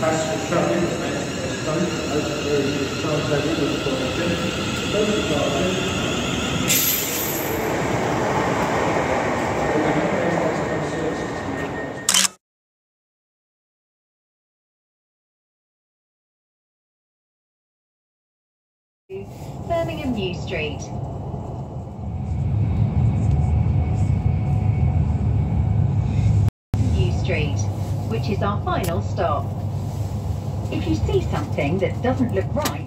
Birmingham New Street. New Street, which is our final stop. If you see something that doesn't look right,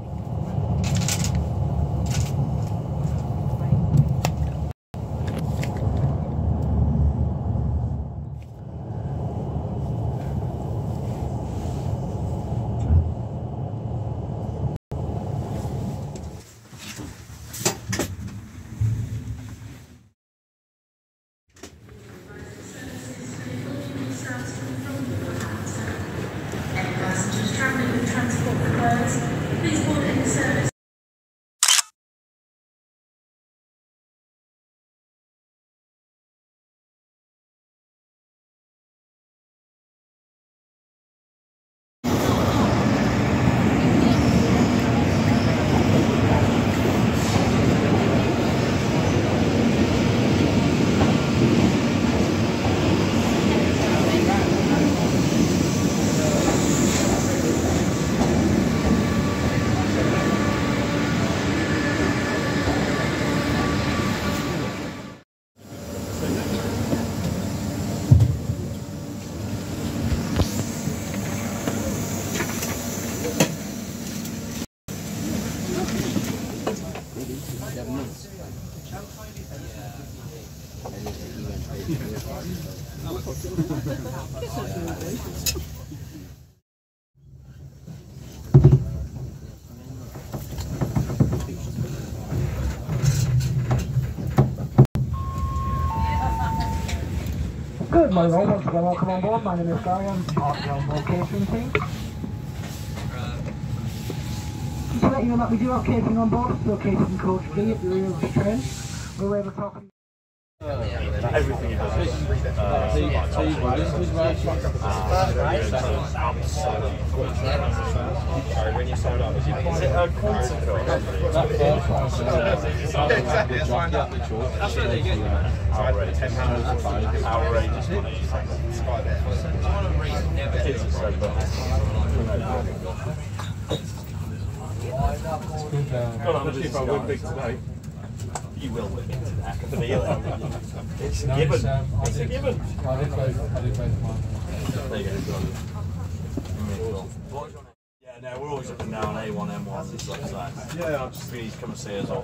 please board in the service. Good morning, all. Once again, welcome on board. My name is Gary. I'm part of the location team. Just to let you know that we do have catering on board. It's located in Coach B at the rear of the train. We're able to talk. Everything has sorry, when you sold up, is it a quarter? Exactly, that's fine. That's what they get. £10 outrageous money. Kids are so bad. God, I'm just I win big today. You will win into that. It's a given. It's a given. I did both mine. There you go. Yeah, no, we're always up and down A1, M1, and stuff like that. Yeah, I'm just pleased to come and see us all.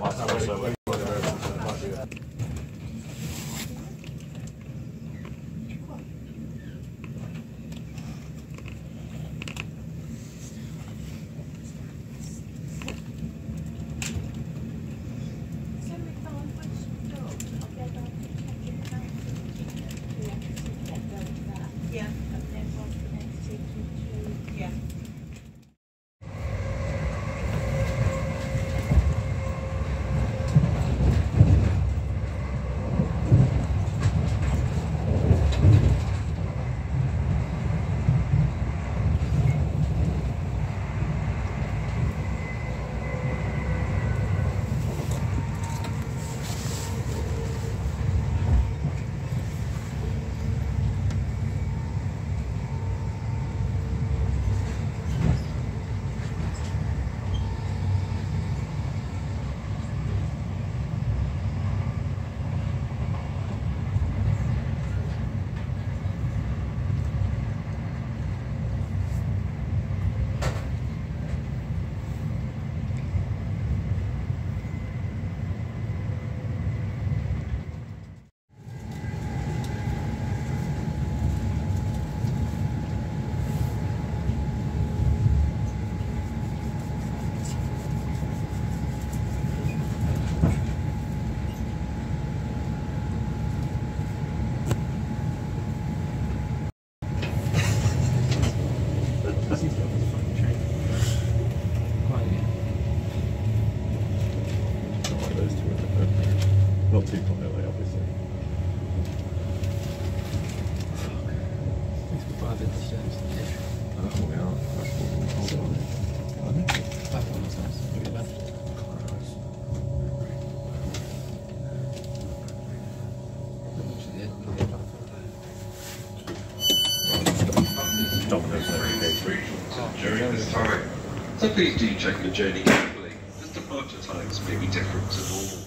during this time. So please do check your journey carefully, as departure times may be different to normal.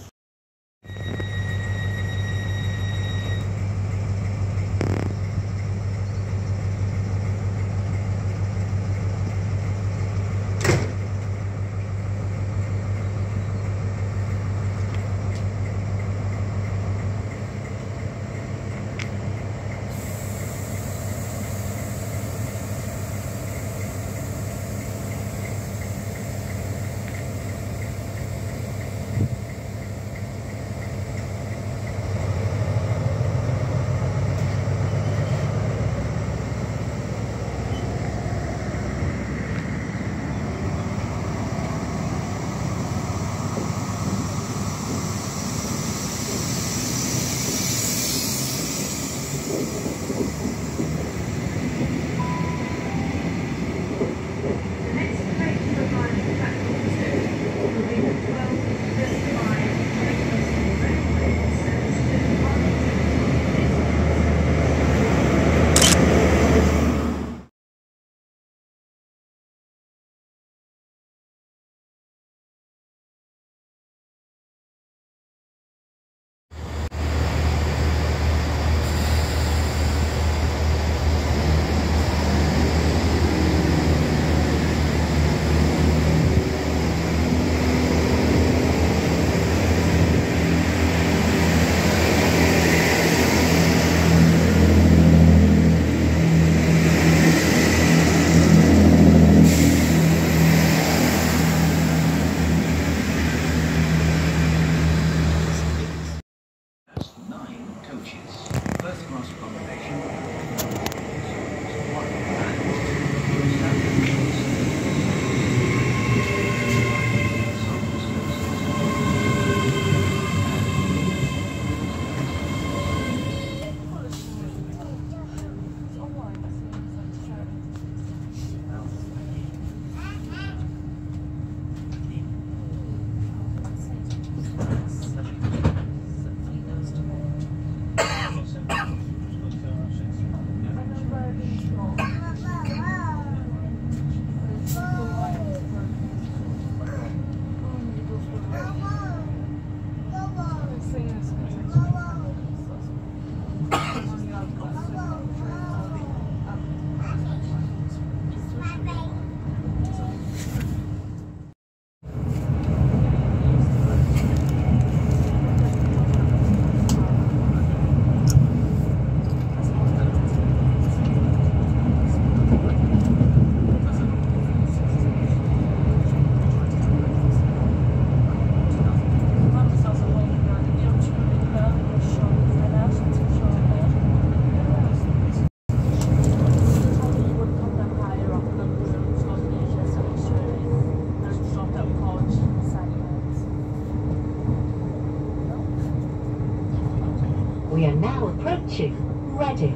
We are now approaching Reading.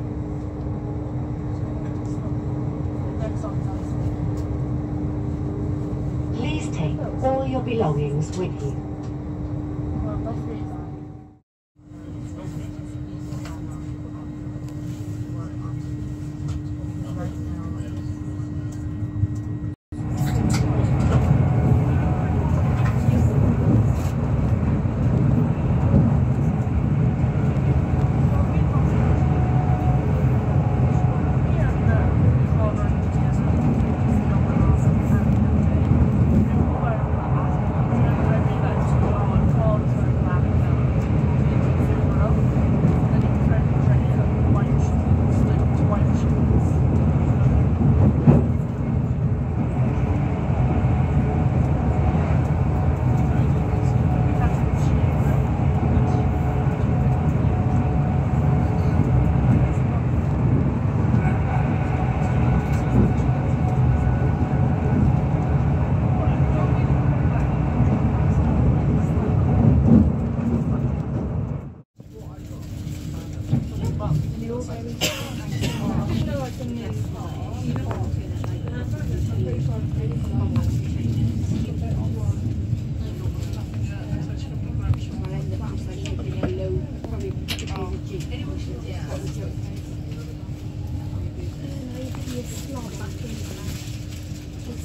Please take all your belongings with you.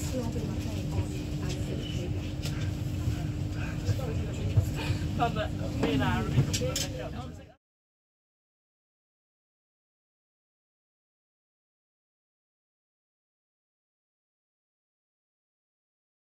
Vabbè,